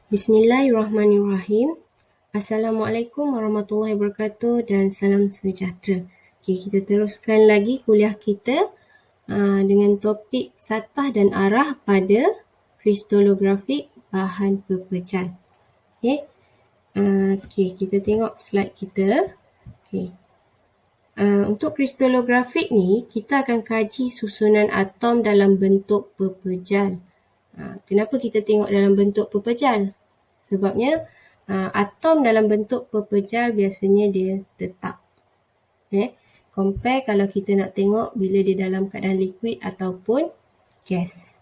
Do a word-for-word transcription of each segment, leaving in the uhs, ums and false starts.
Bismillahirrahmanirrahim. Assalamualaikum warahmatullahi wabarakatuh dan salam sejahtera. Okay, kita teruskan lagi kuliah kita uh, dengan topik satah dan arah pada kristalografi bahan pepejal. Okay. Uh, okay, kita tengok slide kita. Okay. Uh, untuk kristalografi ni, kita akan kaji susunan atom dalam bentuk pepejal. Uh, kenapa kita tengok dalam bentuk pepejal? Sebabnya uh, atom dalam bentuk pepejal biasanya dia tetap. Eh, compare kalau kita nak tengok bila dia dalam keadaan liquid ataupun gas.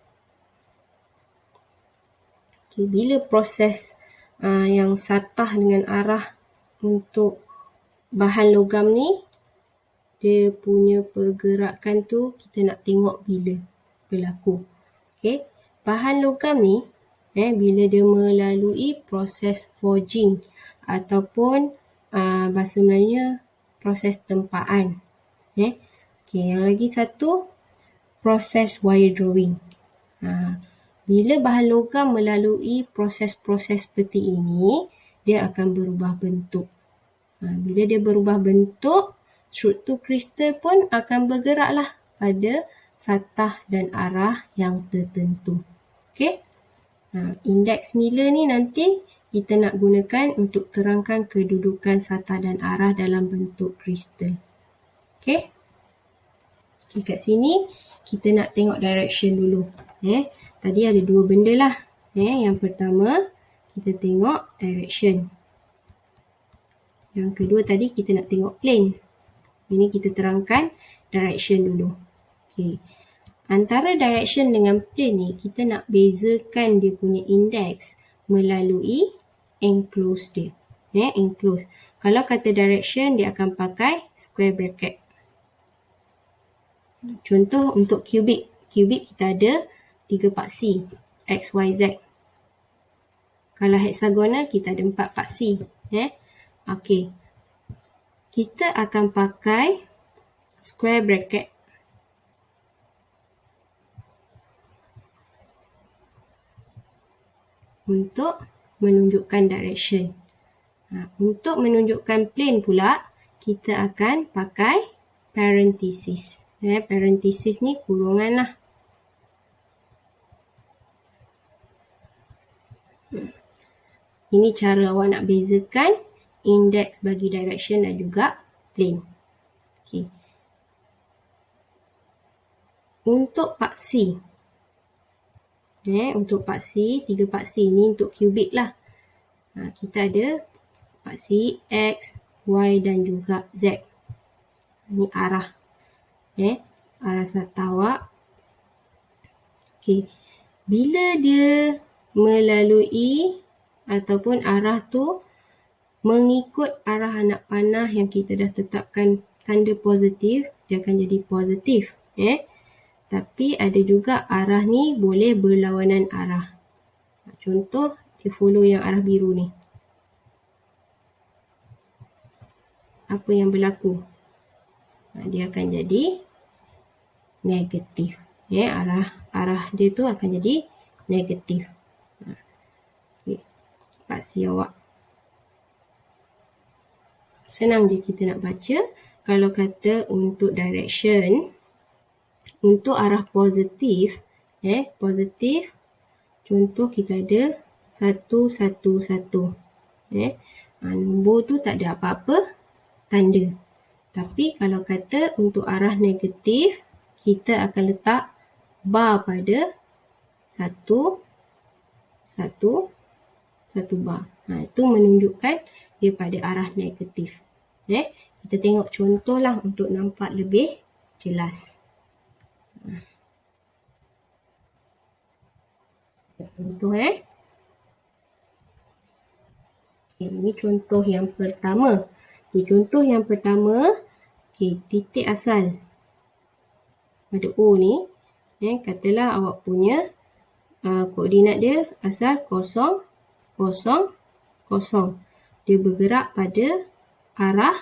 Okay, bila proses uh, yang satah dengan arah untuk bahan logam ni, dia punya pergerakan tu kita nak tengok bila berlaku. Okay. Bahan logam ni eh, bila dia melalui proses forging ataupun uh, bahasa Melayunya proses tempaan. Eh. Okay, yang lagi satu proses wire drawing. Ha, bila bahan logam melalui proses-proses seperti ini, dia akan berubah bentuk. Ha, bila dia berubah bentuk, struktur kristal pun akan bergeraklah pada satah dan arah yang tertentu. Okey. Ha, indeks Miller ni nanti kita nak gunakan untuk terangkan kedudukan satah dan arah dalam bentuk kristal. Okey. Okay, kat sini kita nak tengok direction dulu. Eh, tadi ada dua benda lah. Eh, yang pertama kita tengok direction. Yang kedua tadi kita nak tengok plane. Ini kita terangkan direction dulu. Okay. Antara direction dengan plane ni, kita nak bezakan dia punya indeks melalui enclose dia. Eh, enclose. Kalau kata direction, dia akan pakai square bracket. Contoh untuk cubic. Cubic kita ada tiga paksi. X, Y, Z. Kalau hexagonal, kita ada empat paksi. Eh, okay. Kita akan pakai square bracket. Untuk menunjukkan direction. Ha, untuk menunjukkan plane pula, kita akan pakai parenthesis. Eh, parenthesis ni kurungan lah. Ini cara awak nak bezakan indeks bagi direction dan juga plane. Okay. Untuk paksi. Eh, untuk paksi, tiga paksi ni untuk kubik lah. Ha, kita ada paksi X, Y dan juga Z. Ini arah. Eh, arah satah awak. Okay. Bila dia melalui ataupun arah tu mengikut arah anak panah yang kita dah tetapkan tanda positif, dia akan jadi positif. Eh. Tapi ada juga arah ni boleh berlawanan arah. Contoh, dia follow yang arah biru ni. Apa yang berlaku? Dia akan jadi negatif. Ya, arah arah dia tu akan jadi negatif. Okay. Paksi awak. Senang je kita nak baca. Kalau kata untuk direction, untuk arah positif, eh, positif, contoh kita ada satu, satu, satu. Eh, nombor tu tak ada apa-apa tanda. Tapi kalau kata untuk arah negatif, kita akan letak bar pada satu, satu, satu bar. Ha, itu menunjukkan dia pada arah negatif. Eh, kita tengok contoh lah untuk nampak lebih jelas. Contoh eh. Okay, ini contoh yang pertama. Okay, contoh yang pertama, okay, titik asal pada O ni, eh, katalah awak punya uh, koordinat dia asal kosong, kosong, kosong. Dia bergerak pada arah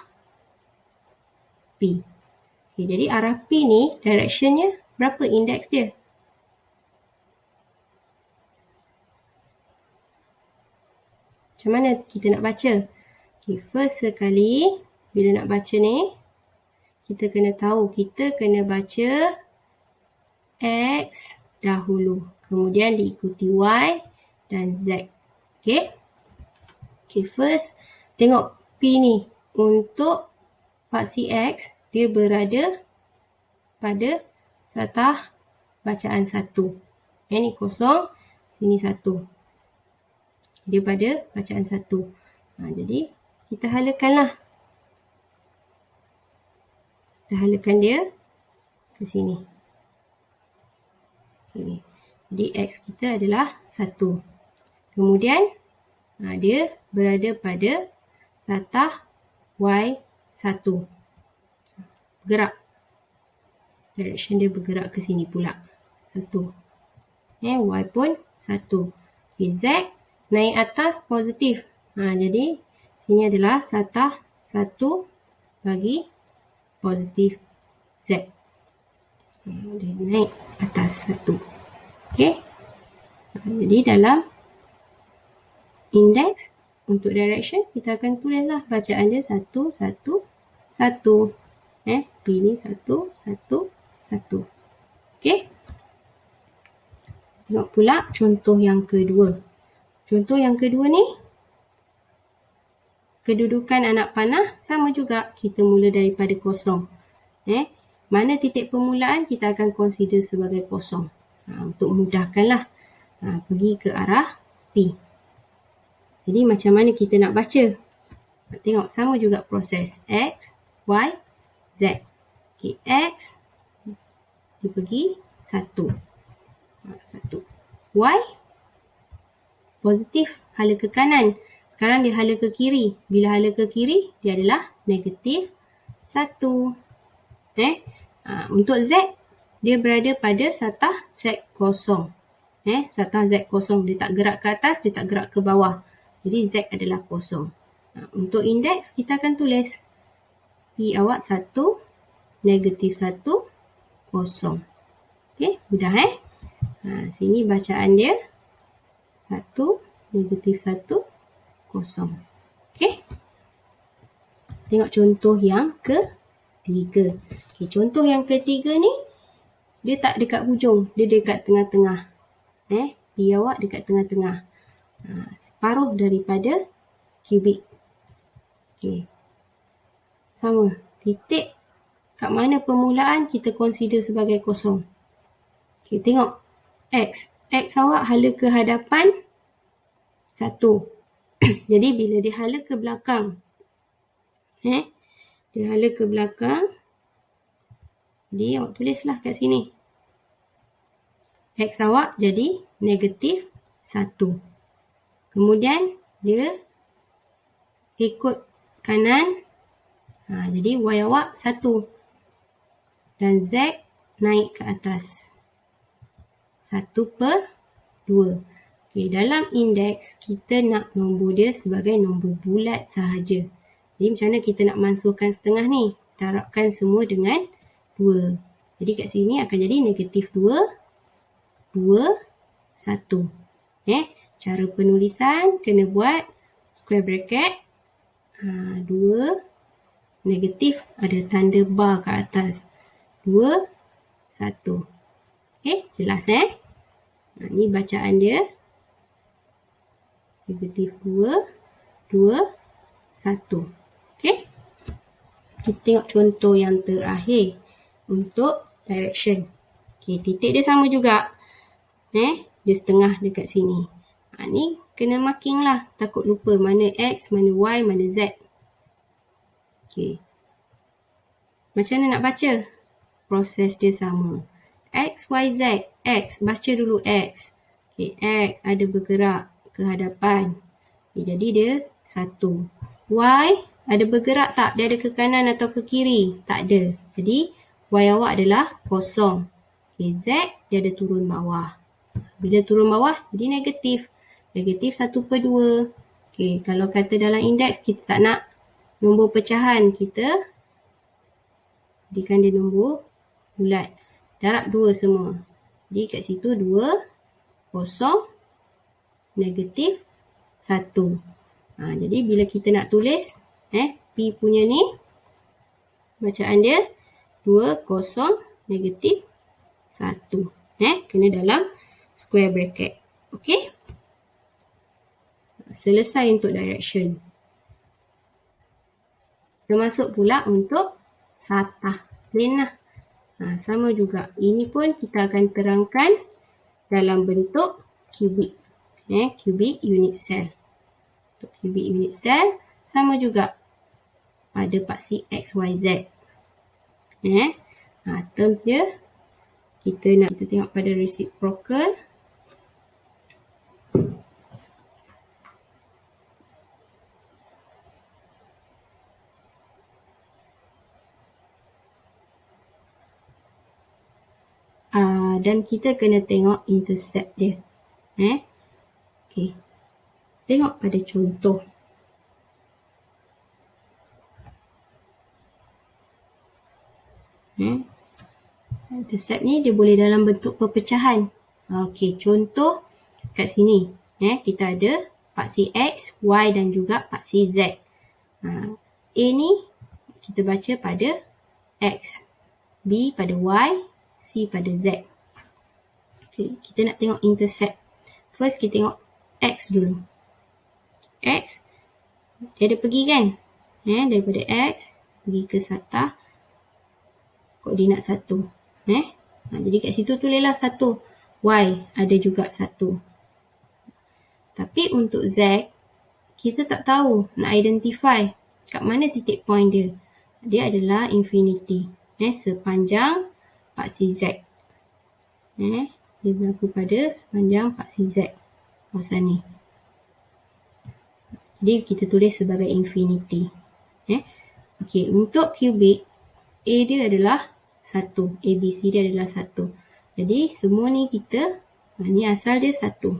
P. Okay, jadi arah P ni, directionnya berapa indeks dia? Macam mana kita nak baca? Okay, first sekali, bila nak baca ni, kita kena tahu, kita kena baca X dahulu. Kemudian diikuti Y dan Z. Okay. Okay, first, tengok P ni. Untuk paksi X, dia berada pada satah bacaan satu. Yang ni kosong, sini satu. Dia pada bacaan satu. Ha, jadi, kita halakanlah. Kita halakan dia ke sini. Okay. Jadi, X kita adalah satu. Kemudian, ha, dia berada pada satah Y satu. Bergerak. Direction dia bergerak ke sini pula. Satu. Eh, Y pun satu. Okay, Z naik atas positif. Ha, jadi, sini adalah satah satu bagi positif Z. Ha, dia naik atas satu. Okay. Ha, jadi, dalam indeks untuk direction, kita akan tulislah bacaan dia satu, satu, satu. Eh, P ni satu, satu, satu. Okay. Tengok pula contoh yang kedua. Contoh yang kedua ni, kedudukan anak panah sama juga. Kita mula daripada kosong. Eh, mana titik permulaan kita akan consider sebagai kosong. Ha, untuk mudahkanlah. Ha, pergi ke arah P. Jadi macam mana kita nak baca? Tengok sama juga proses. X, Y, Z. Okay, X, dia pergi satu. Ha, satu. Y, positif, hala ke kanan. Sekarang dia hala ke kiri. Bila hala ke kiri, dia adalah negatif satu. Eh, ha, untuk Z, dia berada pada satah Z kosong. Eh, satah Z kosong. Dia tak gerak ke atas, dia tak gerak ke bawah. Jadi Z adalah kosong. Ha, untuk indeks, kita akan tulis P awak satu, negatif satu, kosong. Okay, mudah eh? Ha, sini bacaan dia satu, negatif satu, kosong. Okay. Tengok contoh yang ketiga. Okay, contoh yang ketiga ni, dia tak dekat hujung, dia dekat tengah-tengah. Eh, P awak dekat tengah-tengah. Ha, separuh daripada kubik. Okay. Sama. Titik kat mana permulaan kita consider sebagai kosong. Okay, tengok. X. X awak hala ke hadapan satu. Jadi bila dia hala ke belakang. Eh, dia hala ke belakang. Jadi awak tulislah kat sini. X awak jadi negatif satu. Kemudian dia ikut kanan. Ha, jadi Y awak satu. Dan Z naik ke atas. satu per dua. Okay, dalam indeks kita nak nombor dia sebagai nombor bulat sahaja. Jadi macam mana kita nak masukkan setengah ni? Darabkan semua dengan dua. Jadi kat sini akan jadi negatif dua, dua, satu. Eh, cara penulisan kena buat square bracket. Ha, dua, negatif ada tanda bar kat atas. dua, satu. Okay, jelas eh? Ha, ni bacaan dia. Negatif dua, dua, satu. Okay. Kita tengok contoh yang terakhir. Untuk direction. Okay, titik dia sama juga. Eh, dia setengah dekat sini. Ha, ni kena marking lah. Takut lupa mana X, mana Y, mana Z. Okay. Macam mana nak baca? Proses dia sama. X, Y, Z. X, baca dulu X. Okay, X ada bergerak ke hadapan. Okay, jadi dia satu. Y ada bergerak tak? Dia ada ke kanan atau ke kiri? Tak ada. Jadi Y awak adalah kosong. Okay, Z dia ada turun bawah. Bila turun bawah jadi negatif. Negatif satu per dua. Okay, kalau kata dalam indeks kita tak nak nombor pecahan, kita jadikan dia nombor bulat. Darab dua semua. Jadi kat situ dua, kosong, negatif, satu. Ha, jadi bila kita nak tulis eh, P punya ni, bacaan dia dua kosong negatif satu. Eh, kena dalam square bracket. Okey. Selesai untuk direction. Termasuk pula untuk satah. Plain lah. Ha, sama juga. Ini pun kita akan terangkan dalam bentuk cubic. Eh, cubic unit cell. Untuk cubic unit cell, sama juga. Pada paksi X, Y, Z. Eh, ha, term dia, kita nak kita tengok pada reciprocal. Uh, dan kita kena tengok intercept dia. Eh? Okay. Tengok pada contoh. Eh? Intercept ni dia boleh dalam bentuk perpecahan. Okey, contoh kat sini. Eh? Kita ada paksi X, Y dan juga paksi Z. Uh, A ni kita baca pada X. B pada Y. C pada Z. Okay, kita nak tengok intercept. First kita tengok X dulu. X, dia ada pergi kan? Eh, daripada X, pergi ke satah koordinat satu. Eh? Ha, jadi kat situ tulislah satu. Y, ada juga satu. Tapi untuk Z, kita tak tahu nak identify kat mana titik point dia. Dia adalah infinity. Eh, sepanjang paksi Z. Eh, dia berlaku pada sepanjang paksi Z. Kawasan ni. Jadi kita tulis sebagai infinity. Eh, okey, untuk cubic, A dia adalah satu. A, B, C dia adalah satu. Jadi semua ni kita, ni asal dia satu.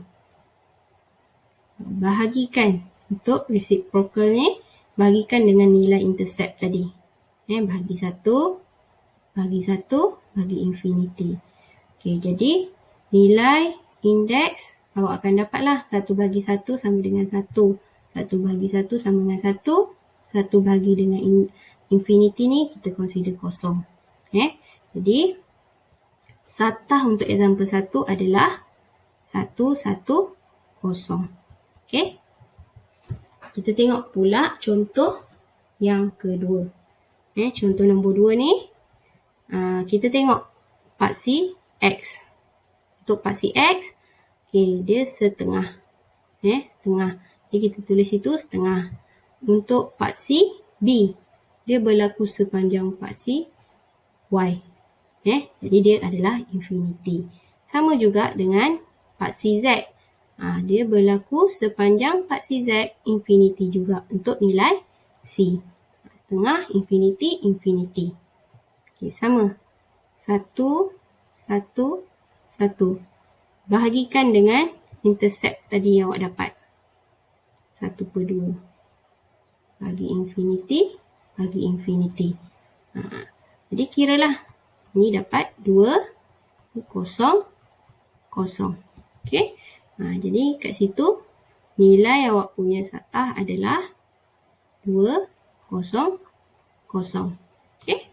Bahagikan untuk reciprocal ni, bahagikan dengan nilai intercept tadi. Eh, bahagi satu, bahagi satu, bagi infinity. Okey, jadi nilai indeks awak akan dapatlah satu bagi satu sama dengan satu. satu bagi satu sama dengan satu. satu bagi dengan in, infinity ni kita consider kosong. Eh, jadi satah untuk example satu adalah satu, satu, kosong. Okey. Kita tengok pula contoh yang kedua. Eh, contoh nombor dua ni. Uh, kita tengok paksi X. Untuk paksi X, okay, dia setengah. Eh, setengah. Jadi kita tulis itu setengah. Untuk paksi B, dia berlaku sepanjang paksi Y. Eh, jadi dia adalah infinity. Sama juga dengan paksi Z. Ha, dia berlaku sepanjang paksi Z, infinity juga untuk nilai C. Setengah, infinity, infinity. Okay, sama. Satu, satu, satu. Bahagikan dengan intercept tadi yang awak dapat. Satu per dua. Bagi infinity, bagi infinity. Ha. Jadi kiralah. Ni dapat dua, kosong, kosong. Okay. Ha, jadi kat situ, nilai awak punya satah adalah dua, kosong, kosong. Okay.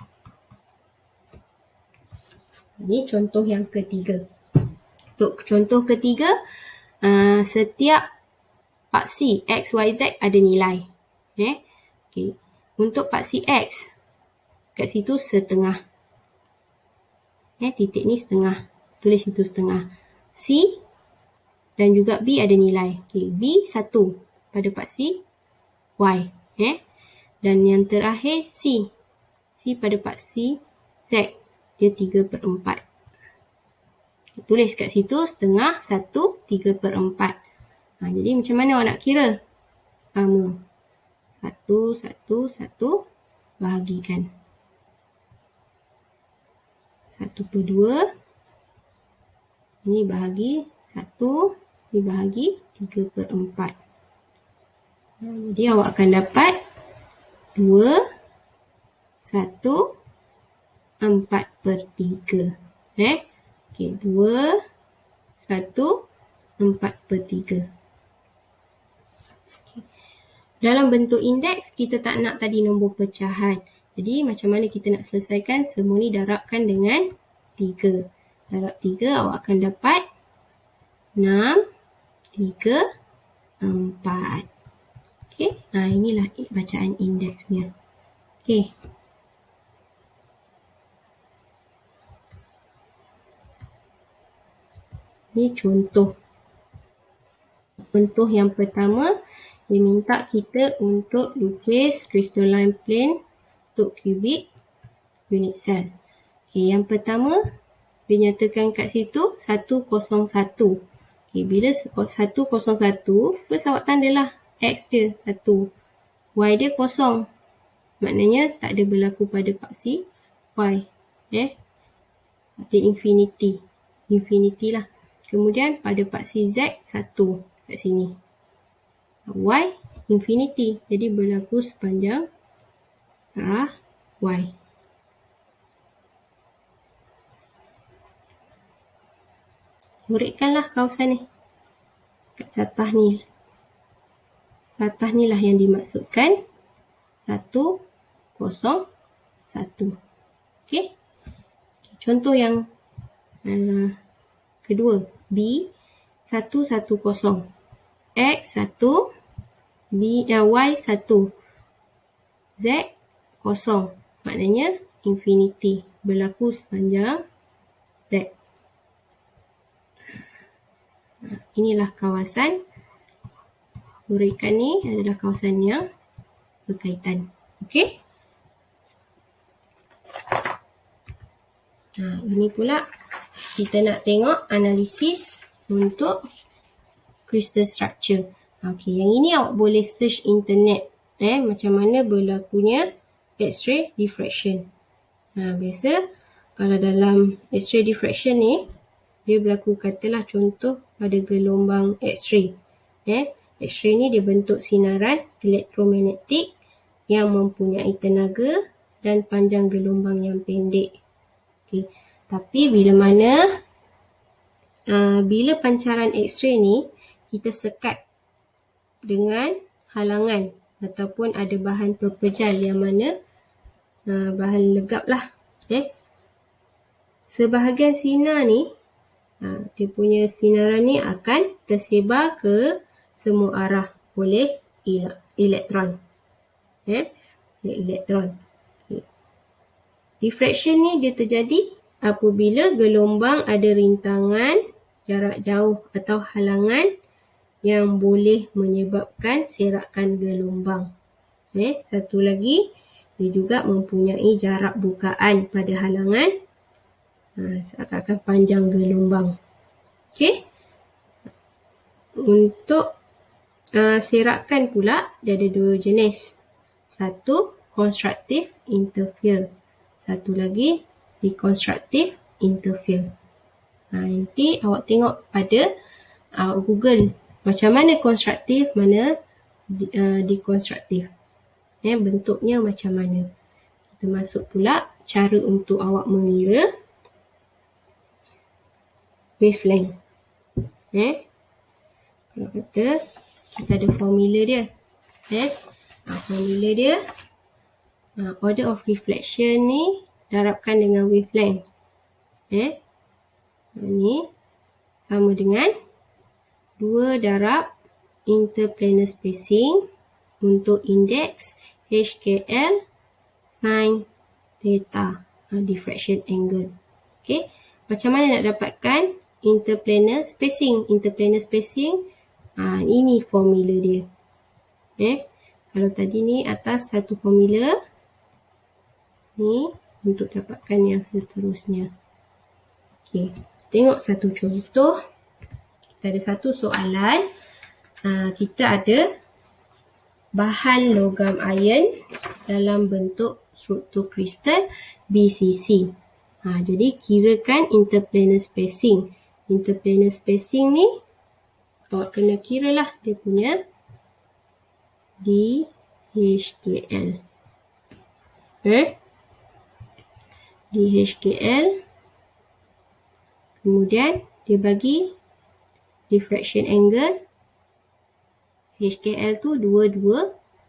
Ini contoh yang ketiga. Untuk contoh ketiga, uh, setiap paksi X, Y, Z ada nilai. Eh? Okay. Untuk paksi X, kat situ setengah. Eh, titik ni setengah. Tulis itu setengah. C dan juga B ada nilai. Okay. B satu pada paksi Y. Eh? Dan yang terakhir C. C pada paksi Z. Dia tiga per empat. Tulis kat situ setengah, satu, tiga per empat. Ha, jadi macam mana awak nak kira? Sama. Satu, satu, satu. Bahagikan. Satu per dua. Ini bahagi satu. Ini bahagi tiga per empat. Ha, jadi awak akan dapat dua, satu, empat per tiga. Eh? Okey, dua, satu, empat per tiga. Okay. dalam bentuk indeks, kita tak nak tadi nombor pecahan. Jadi macam mana kita nak selesaikan? Semua ni darabkan dengan tiga. Darab tiga, awak akan dapat enam, tiga, empat. Okey, ha, inilah bacaan indeksnya. Okey. Ini contoh. Contoh yang pertama, dia minta kita untuk lukis crystalline plane untuk cubic unit cell. Okey, yang pertama, dia nyatakan kat situ satu kosong satu. Okey, bila satu kosong satu, first awak tandalah X dia satu, Y dia kosong. Maknanya tak ada berlaku pada paksi Y. Eh? Dia infinity. Infinity lah. Kemudian pada paksi Z, satu kat sini. Y, infinity. Jadi berlaku sepanjang arah Y. Huraikanlah kawasan ni. Kat satah ni. Satah ni lah yang dimaksudkan. Satu, kosong, satu. Okey. Contoh yang uh, kedua. B, satu, satu, kosong. X, satu. B, uh, Y, satu. Z, kosong. Maknanya infinity. Berlaku sepanjang Z. Inilah kawasan. Huraikan ni adalah kawasan yang berkaitan. Okey. Nah, ini pula kita nak tengok analisis untuk crystal structure. Okey, yang ini awak boleh search internet eh macam mana berlakunya X-ray diffraction. Nah, biasa kalau dalam X-ray diffraction ni dia berlaku, katalah contoh pada gelombang X-ray. Eh, X-ray ni dia bentuk sinaran elektromagnetik yang mempunyai tenaga dan panjang gelombang yang pendek. Okay. Tapi bila mana uh, bila pancaran X-ray ni kita sekat dengan halangan ataupun ada bahan pepejal yang mana uh, bahan legap lah. Okay. Sebahagian sinar ni uh, dia punya sinaran ni akan tersebar ke semua arah oleh elektron. Eh, elektron. Okay. Diffraction ni dia terjadi apabila gelombang ada rintangan, jarak jauh atau halangan yang boleh menyebabkan serakan gelombang. Eh, satu lagi, dia juga mempunyai jarak bukaan pada halangan ha, seakan-akan panjang gelombang. Okey. Untuk uh, serakan pula, dia ada dua jenis. Satu, constructive interfere. Satu lagi, deconstructive interfere. Ha, nanti awak tengok pada uh, Google macam mana constructive, mana uh, deconstructive. Eh, bentuknya macam mana. Kita masuk pula cara untuk awak mengira wavelength. Eh, kalau kata kita ada formula dia. Eh, Ha, formula dia ha, order of reflection ni darabkan dengan wavelength. Eh, ni sama dengan dua darab interplanar spacing untuk indeks H K L sin theta, ha, diffraction angle. Okey, macam mana nak dapatkan interplanar spacing? Interplanar spacing, ha, ini formula dia. Eh, kalau tadi ni atas satu formula, ni untuk dapatkan yang seterusnya. Okey, tengok satu contoh. Kita ada satu soalan. Uh, kita ada bahan logam iron dalam bentuk struktur kristal B C C. Ha, jadi kirakan interplanar spacing. Interplanar spacing ni awak kena kira lah dia punya D H K L. Eh? D H K L. Kemudian dia bagi diffraction angle. H K L tu dua puluh dua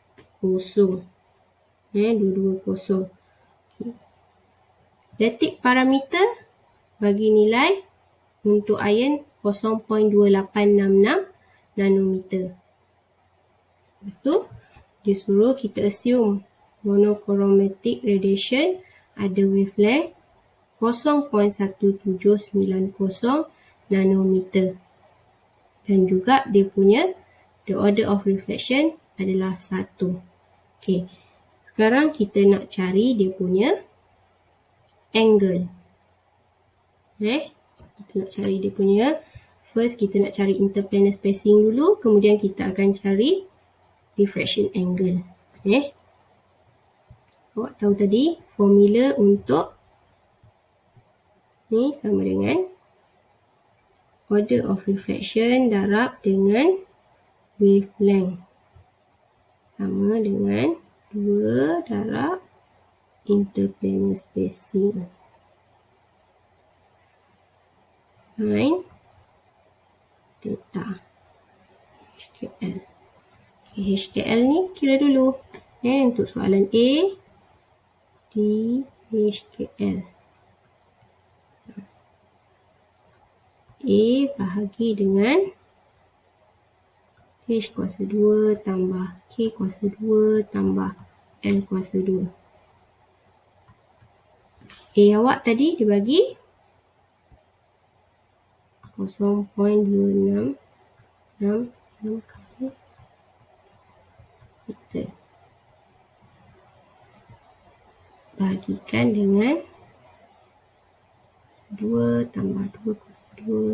kosong. Eh, dua-dua kosong. Okay. Detik parameter bagi nilai untuk iron kosong perpuluhan dua lapan enam enam nanometer. Lepas tu, dia suruh kita assume monochromatic radiation ada wavelength kosong perpuluhan satu tujuh sembilan kosong nanometer. Dan juga dia punya the order of reflection adalah satu. Okey. Sekarang kita nak cari dia punya angle. Eh, kita nak cari dia punya, first kita nak cari interplanar spacing dulu, kemudian kita akan cari diffraction angle. Eh. Awak tahu tadi formula untuk ni sama dengan order of reflection darab dengan wavelength. Sama dengan dua darab interplanar spacing. Sin theta H K L. Okay, H K L ni kira dulu. Eh, untuk soalan A, D H K L. A bahagi dengan H kuasa dua tambah K kuasa dua tambah L kuasa dua. A awak tadi dibagi kosong perpuluhan dua enam enam enam kali meter. Bagikan dengan kuasa dua tambah dua kuasa dua.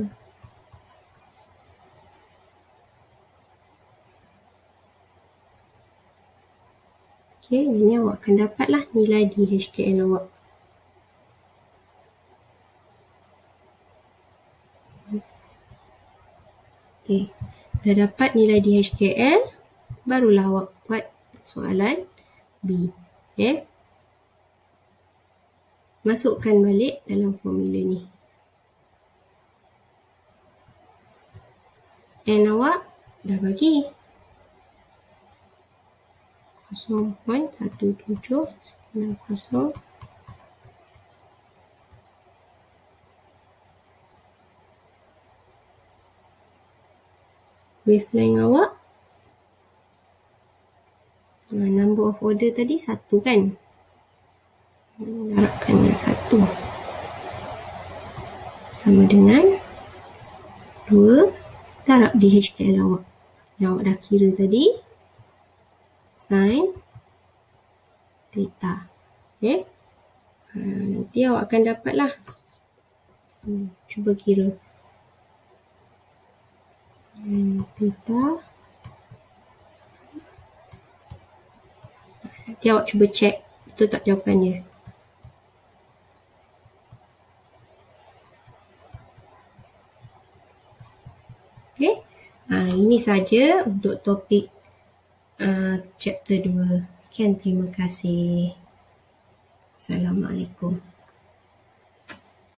Okey, ini awak akan dapatlah nilai D H K L awak. Okey, dah dapat nilai D H K L, barulah awak buat soalan B. Eh, masukkan balik dalam formula ni. N awak dah bagi kosong perpuluhan satu tujuh sembilan kosong. Wavelength awak, nah, number of order tadi satu kan? Darabkan dengan satu. Sama dengan dua darab D H K L awak. Yang awak dah kira tadi. Sin theta. Okay. Ha, nanti awak akan dapatlah. Hmm, cuba kira. Sin theta. Nanti awak cuba cek betul tak jawapannya. Okay. Ha, ini saja untuk topik uh, chapter dua. Sekian, terima kasih. Assalamualaikum.